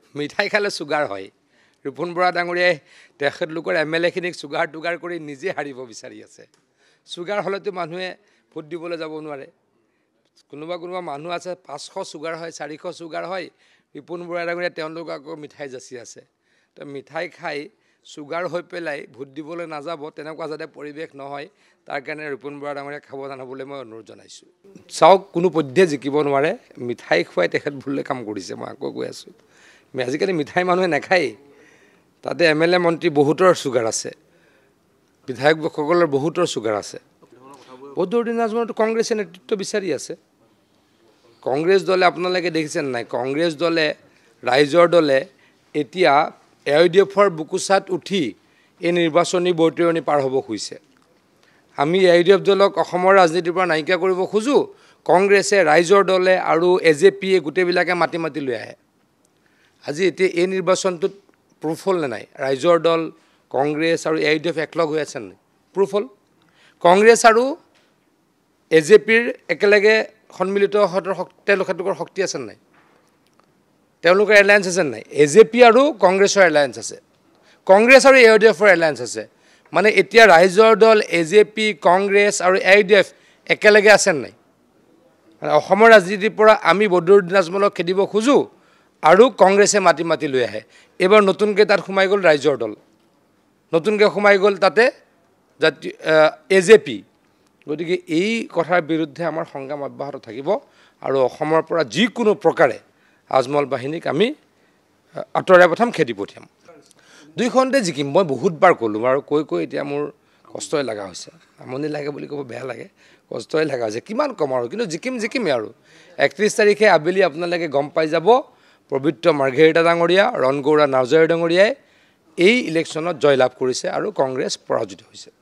মিঠাই খালে চুগাৰ হয় ৰিপুন বৰা ডাঙৰীয়াই তেখেতলোকৰ এমএলএখিনিক চুগাৰ টুগাৰ কৰি নিজে হাৰিব বিচাৰি আছে চুগাৰ হ'লেতো মানুহে ভোট দিবলৈ যাব নোৱাৰে কোনোবা মানুহ আছে 500 চুগাৰ হয় 400 চুগাৰ হয় ৰিপুন বৰা ডাঙৰীয়া তেওঁলোক আকৌ মিঠাই যাচি আছে তো মিঠাই খাই চুগাৰ হৈ পেলাই ভোট দিবলৈ নাযাব তেনেকুৱা যাতে পৰিৱেশ নহয় তাৰ কাৰণে ৰিপুন বৰা ডাঙৰীয়া সাৱধান হ'বলৈ মই অনুৰোধ জনাইছোঁ চাওক কোনো পধ্যে জিকিব নোৱাৰে মিঠাই খুৱাই তেখেত ভুলে কাম কৰিছে মই আকৌ কৈ আছোঁ আজিকালি মিঠাই মানুহে নাখায় তাতে এমএলএ মন্ত্ৰী বহুতৰ চুগাৰ আছে বিধায়কসকলৰ বহুতৰ চুগাৰ আছে বদৰুদ্দিন আজমলতো কংগ্ৰেছে নেতৃত্ব বিচাৰি আছে কংগ্ৰেছ দলে আপোনালোকে দেখিছেনে নাই কংগ্ৰেছ দলে ৰাইজৰ দলে এতিয়া এআইডিএফৰ বুকুচাত উঠি এই নিৰ্বাচনী বৰ্তিৰণি পাৰ হ'ব খুজিছে আমি এআইডিএফ দলক অসমৰ ৰাজনীতিৰ পৰা নাইকিয়া কৰিব খোজো কংগ্ৰেছে ৰাইজৰ দলে আৰু এজেপিয়ে গোটেইবিলাকে মাতি লৈ আহে আজি এতিয়া এই নিৰ্বাচনটোত প্ৰুফ হ'ল নাই ৰাইজৰ দল কংগ্ৰেছ আৰু এআইডিএফ একলগ হৈ আছে নাই প্ৰুফ হ'ল কংগ্ৰেছ আৰু এজেপিৰ একেলগে সন্মিলিত তেওঁলোকৰ শক্তি আছে নাই তেওঁলোকৰ এলায়েন্স আছে নাই এজেপি আৰু কংগ্ৰেছৰ এলায়েন্স আছে কংগ্ৰেছ আৰু এআইডিএফৰ এলায়েন্স আছে মানে এতিয়া ৰাইজৰ দল এজেপি কংগ্ৰেছ আৰু এআইডিএফ একেলগে আছে নাই অসমৰ ৰাজনীতিৰ পৰা আমি বদৰুদ্দিন আজমলক খেদিব খোজো আৰু কংগ্ৰেছে মাতি লৈ আহে এবাৰ নতুনকৈ তাত সোমাই গ'ল ৰাইজৰ দল নতুনকৈ সোমাই গ'ল তাতে এজেপি গতিকে এই কথাৰ বিৰুদ্ধে আমাৰ সংগ্ৰাম অব্যাহত থাকিব আৰু অসমৰ পৰা যিকোনো প্ৰকাৰে আজমল বাহিনীক আমি আঁতৰাই খেদি পঠিয়াম দুইখনতে জিকিম মই বহুতবাৰ ক'লোঁ আৰু কৈ এতিয়া মোৰ কষ্টই লগা হৈছে আমনি লাগে বুলি ক'ব বেয়া লাগে কষ্টই লগা হৈছে কিমান কম আৰু কিন্তু জিকিমেই আৰু 31 তাৰিখে আবেলি আপোনালোকে গম পাই যাব পবিত্ৰ মাৰ্ঘেৰিটা ডাঙৰীয়া ৰণগৌৰা নাৰ্জাৰী ডাঙৰীয়াই এই ইলেকশ্যনত জয়লাভ কৰিছে আৰু কংগ্ৰেছ পৰাজিত হৈছে